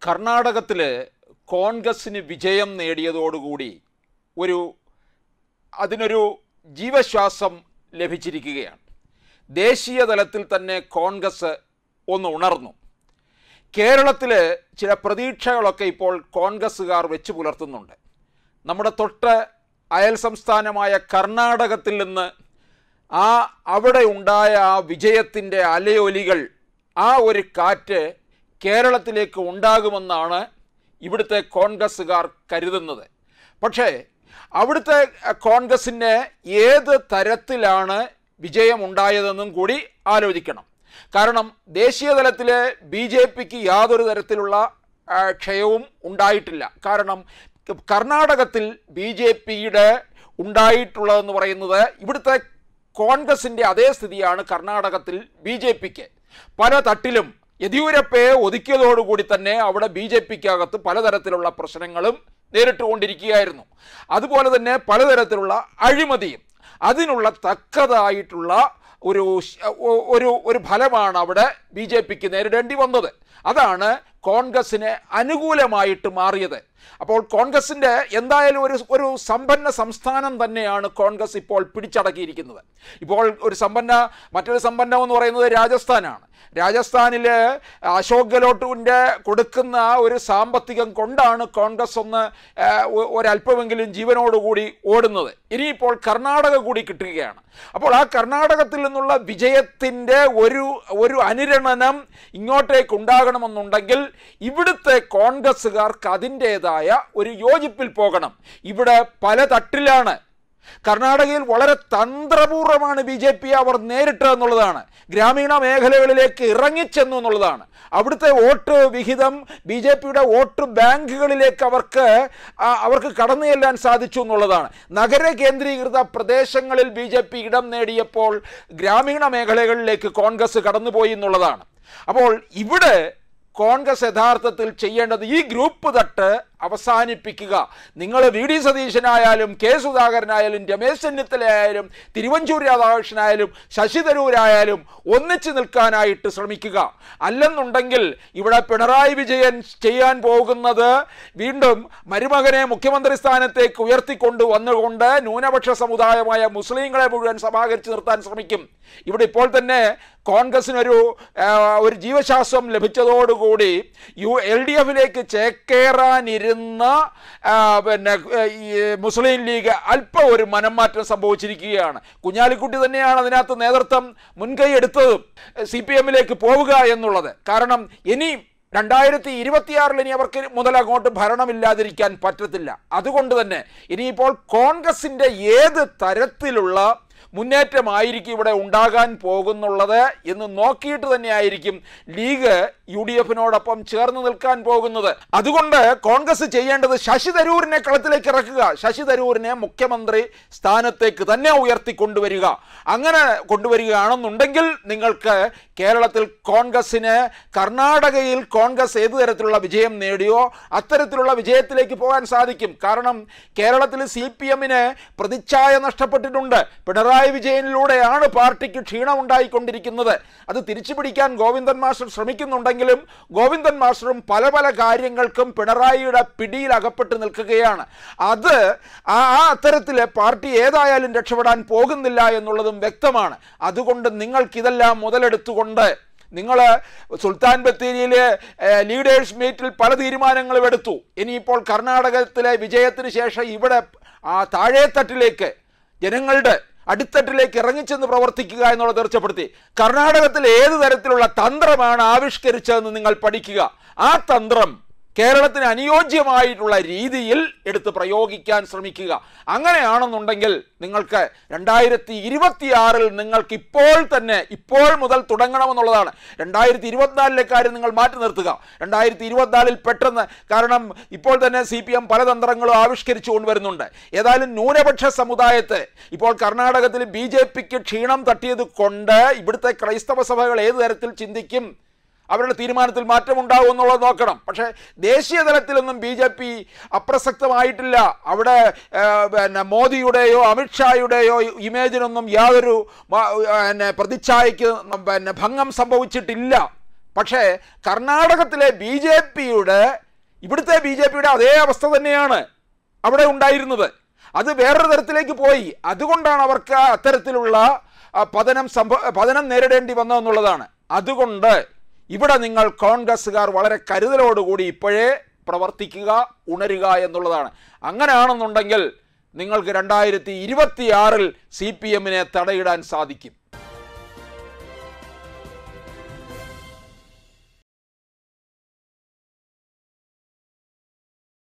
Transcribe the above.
കർണാടകത്തിൽ കോൺഗ്രസ്സിന് വിജയം നേടിയതോടുകൂടി അതിനൊരു ജീവശ്വാസം ലഭിച്ചിരിക്കുകയാണ്. ദേശീയ തലത്തിൽ തന്നെ കോൺഗ്രസ് ഒന്ന് ഉണർന്നു. കേരളത്തിൽ ചില പ്രതീക്ഷകളൊക്കെ ഇപ്പോൾ കോൺഗ്രസ്സുകാർ വെച്ച് പുലർത്തുന്നുണ്ട്. നമ്മുടെ തൊട്ട് അയൽ സംസ്ഥാനമായ കർണാടകത്തിൽ നിന്ന് അവിടെ ഉണ്ടായ ആ വിജയത്തിൻ്റെ അലയൊലികൾ, ആ ഒരു കാറ്റ് കേരളത്തിലേക്ക് ഉണ്ടാകുമെന്നാണ് ഇവിടുത്തെ കോൺഗ്രസ്സുകാർ കരുതുന്നത്. പക്ഷേ അവിടുത്തെ കോൺഗ്രസ്സിന് ഏത് തരത്തിലാണ് വിജയമുണ്ടായതെന്നും കൂടി ആലോചിക്കണം. കാരണം ദേശീയ തലത്തിൽ BJPക്ക് യാതൊരു തരത്തിലുള്ള ക്ഷയവും ഉണ്ടായിട്ടില്ല. കാരണം കർണാടകത്തിൽ BJPയുടെ ഉണ്ടായിട്ടുള്ളതെന്ന് പറയുന്നത് ഇവിടുത്തെ കോൺഗ്രസിൻ്റെ അതേ സ്ഥിതിയാണ് കർണാടകത്തിൽ BJPക്ക്. പല തട്ടിലും യെദ്യൂരപ്പയെ ഒതുക്കിയതോടുകൂടി തന്നെ അവിടെ BJPക്കകത്ത് പലതരത്തിലുള്ള പ്രശ്നങ്ങളും നേരിട്ടുകൊണ്ടിരിക്കുകയായിരുന്നു. അതുപോലെ തന്നെ പലതരത്തിലുള്ള അഴിമതിയും അതിനുള്ള തക്കതായിട്ടുള്ള ഒരു ഫലമാണ് അവിടെ BJPക്ക് നേരിടേണ്ടി വന്നത്. അതാണ് കോൺഗ്രസ്സിന് അനുകൂലമായിട്ട് മാറിയത്. അപ്പോൾ കോൺഗ്രസിൻ്റെ എന്തായാലും ഒരു സമ്പന്ന സംസ്ഥാനം തന്നെയാണ് കോൺഗ്രസ് ഇപ്പോൾ പിടിച്ചടക്കിയിരിക്കുന്നത്. ഇപ്പോൾ മറ്റൊരു സമ്പന്നം എന്ന് പറയുന്നത് രാജസ്ഥാനാണ്. രാജസ്ഥാനിൽ അശോക് ഗെഹ്ലോട്ടിൻ്റെ കൊടുക്കുന്ന ഒരു സാമ്പത്തികം കൊണ്ടാണ് കോൺഗ്രസ് ഒരല്പമെങ്കിലും ജീവനോടുകൂടി ഓടുന്നത്. ഇനിയിപ്പോൾ കർണാടക കൂടി കിട്ടുകയാണ്. അപ്പോൾ ആ കർണാടകത്തിൽ നിന്നുള്ള വിജയത്തിൻ്റെ ഒരു അനുരണനം ഇങ്ങോട്ടേക്ക് ഉണ്ടാകണമെന്നുണ്ടെങ്കിൽ ഇവിടുത്തെ കോൺഗ്രസ്സുകാർക്ക് അതിൻ്റേതായ ഒരു യോജിപ്പിൽ പോകണം. ഇവിടെ പല തട്ടിലാണ്. കർണാടകയിൽ വളരെ തന്ത്രപൂർവ്വമാണ് BJP അവർ നേരിട്ടതെന്നുള്ളതാണ്. ഗ്രാമീണ മേഖലകളിലേക്ക് ഇറങ്ങിച്ചെന്നു എന്നുള്ളതാണ്. അവിടുത്തെ വോട്ട് വിഹിതം BJPയുടെ വോട്ട് ബാങ്കുകളിലേക്ക് അവർക്ക് കടന്നു ചെല്ലാൻ സാധിച്ചു എന്നുള്ളതാണ്. നഗര കേന്ദ്രീകൃത പ്രദേശങ്ങളിൽ BJP ഇടം നേടിയപ്പോൾ ഗ്രാമീണ മേഖലകളിലേക്ക് കോൺഗ്രസ് കടന്നുപോയി എന്നുള്ളതാണ്. അപ്പോൾ ഇവിടെ കോൺഗ്രസ് യഥാർത്ഥത്തിൽ ചെയ്യേണ്ടത് ഈ ഗ്രൂപ്പ് തട്ട് അവസാനിപ്പിക്കുക. നിങ്ങൾ VD സതീശനായാലും K സുധാകരനായാലും രമേശ് ചെന്നിത്തലയായാലും തിരുവഞ്ചൂർ രാധാകൃഷ്ണനായാലും ശശി തരൂരായാലും ഒന്നിച്ചു നിൽക്കാനായിട്ട് ശ്രമിക്കുക. അല്ലെന്നുണ്ടെങ്കിൽ ഇവിടെ പിണറായി വിജയൻ ചെയ്യാൻ പോകുന്നത് വീണ്ടും മരുമകനെ മുഖ്യമന്ത്രി സ്ഥാനത്തേക്ക് ഉയർത്തിക്കൊണ്ട് വന്നുകൊണ്ട് ന്യൂനപക്ഷ സമുദായമായ മുസ്ലിങ്ങളെ മുഴുവൻ സമാഹരിച്ച് നിർത്താൻ ശ്രമിക്കും. ഇവിടെ ഇപ്പോൾ തന്നെ കോൺഗ്രസിനൊരു ജീവശ്വാസം ലഭിച്ചതോടുകൂടി LDFിലേക്ക് ചേക്കേറാനിരുന്ന മുസ്ലിം ലീഗ് അല്പം ഒരു മനംമാറ്റം സംഭവിച്ചിരിക്കുകയാണ്. കുഞ്ഞാലിക്കുട്ടി തന്നെയാണ് അതിനകത്ത് നേതൃത്വം മുൻകൈ എടുത്തതും CPMലേക്ക് പോവുക എന്നുള്ളത്. കാരണം ഇനി 2026 ഇനി അവർക്ക് മുതലങ്ങോട്ട് ഭരണമില്ലാതിരിക്കാൻ പറ്റത്തില്ല. അതുകൊണ്ട് തന്നെ ഇനിയിപ്പോൾ കോൺഗ്രസിൻ്റെ ഏത് തരത്തിലുള്ള മുന്നേറ്റമായിരിക്കും ഇവിടെ ഉണ്ടാകാൻ പോകുന്നുള്ളത് എന്ന് നോക്കിയിട്ട് തന്നെയായിരിക്കും ലീഗ് UDFിനോടൊപ്പം ചേർന്ന് നിൽക്കാൻ പോകുന്നത്. അതുകൊണ്ട് കോൺഗ്രസ് ചെയ്യേണ്ടത് ശശി തരൂരിനെ കളത്തിലേക്ക് ഇറക്കുക, ശശി തരൂരിനെ മുഖ്യമന്ത്രി സ്ഥാനത്തേക്ക് തന്നെ ഉയർത്തിക്കൊണ്ടുവരിക. അങ്ങനെ കൊണ്ടുവരികയാണെന്നുണ്ടെങ്കിൽ നിങ്ങൾക്ക് കേരളത്തിൽ കോൺഗ്രസിന് കർണാടകയിൽ കോൺഗ്രസ് ഏതു തരത്തിലുള്ള വിജയം നേടിയോ അത്തരത്തിലുള്ള വിജയത്തിലേക്ക് പോകാൻ സാധിക്കും. കാരണം കേരളത്തിൽ CPMന് പ്രതിച്ഛായ നഷ്ടപ്പെട്ടിട്ടുണ്ട്. പിണറായി വിജയനിലൂടെയാണ് പാർട്ടിക്ക് ക്ഷീണമുണ്ടായിക്കൊണ്ടിരിക്കുന്നത്. അത് തിരിച്ചു പിടിക്കാൻ ഗോവിന്ദൻ മാസ്റ്റർ ശ്രമിക്കുന്നുണ്ടെങ്കിലും ഗോവിന്ദൻ മാസ്റ്ററും പല കാര്യങ്ങൾക്കും പിണറായിയുടെ പിടിയിൽ അകപ്പെട്ട് നിൽക്കുകയാണ്. അത്തരത്തിൽ പാർട്ടി ഏതായാലും രക്ഷപ്പെടാൻ പോകുന്നില്ല എന്നുള്ളതും വ്യക്തമാണ്. അതുകൊണ്ട് നിങ്ങൾക്കിതെല്ലാം മുതലെടുത്തുകൊണ്ട് നിങ്ങൾ സുൽത്താൻ ബത്തേരിയിലെ ലീഡേഴ്സ് മീറ്റിൽ പല തീരുമാനങ്ങളും എടുത്തു. ഇനിയിപ്പോൾ കർണാടകത്തിലെ വിജയത്തിന് ശേഷം ഇവിടെ താഴേത്തട്ടിലേക്ക് ജനങ്ങളുടെ അടിത്തട്ടിലേക്ക് ഇറങ്ങിച്ചെന്ന് പ്രവർത്തിക്കുക എന്നുള്ളത് തീർച്ചപ്പെടുത്തി. കർണാടകത്തിൽ ഏത് തരത്തിലുള്ള തന്ത്രമാണ് ആവിഷ്കരിച്ചതെന്ന് നിങ്ങൾ പഠിക്കുക. ആ തന്ത്രം കേരളത്തിന് അനുയോജ്യമായിട്ടുള്ള രീതിയിൽ എടുത്ത് പ്രയോഗിക്കാൻ ശ്രമിക്കുക. അങ്ങനെയാണെന്നുണ്ടെങ്കിൽ നിങ്ങൾക്ക് 2026 നിങ്ങൾക്ക് ഇപ്പോൾ മുതൽ തുടങ്ങണമെന്നുള്ളതാണ്. 2024 കാര്യം നിങ്ങൾ മാറ്റി നിർത്തുക. 2024 പെട്ടെന്ന്, കാരണം ഇപ്പോൾ തന്നെ CPM പല തന്ത്രങ്ങളും ആവിഷ്കരിച്ചു കൊണ്ടുവരുന്നുണ്ട്. ഏതായാലും ന്യൂനപക്ഷ സമുദായത്തെ ഇപ്പോൾ കർണാടകത്തിൽ BJPക്ക് ക്ഷീണം തട്ടിയത് കൊണ്ട് ഇവിടുത്തെ ക്രൈസ്തവ സഭകൾ ഏത് തരത്തിൽ ചിന്തിക്കും, അവരുടെ തീരുമാനത്തിൽ മാറ്റമുണ്ടാവും എന്നുള്ളത് നോക്കണം. പക്ഷേ ദേശീയ തലത്തിലൊന്നും BJP അപ്രസക്തമായിട്ടില്ല. അവിടെ മോദിയുടെയോ അമിത്ഷായുടെയോ ഇമേജിനൊന്നും യാതൊരു പ്രതിച്ഛായയ്ക്ക് ഭംഗം സംഭവിച്ചിട്ടില്ല. പക്ഷേ കർണാടകത്തിലെ ഇവിടുത്തെ ബി ജെ പിയുടെ അതേ അവസ്ഥ തന്നെയാണ് അവിടെ ഉണ്ടായിരുന്നത്. അത് വേറൊരു തരത്തിലേക്ക് പോയി. അതുകൊണ്ടാണ് അവർക്ക് അത്തരത്തിലുള്ള പതനം നേരിടേണ്ടി വന്നതെന്നുള്ളതാണ്. അതുകൊണ്ട് ഇവിടെ നിങ്ങൾ കോൺഗ്രസ്സുകാർ വളരെ കരുതലോടുകൂടി ഇപ്പോഴേ പ്രവർത്തിക്കുക, ഉണരുക എന്നുള്ളതാണ്. അങ്ങനെയാണെന്നുണ്ടെങ്കിൽ നിങ്ങൾക്ക് 2026 CPM-നെ തടയിടാൻ സാധിക്കും.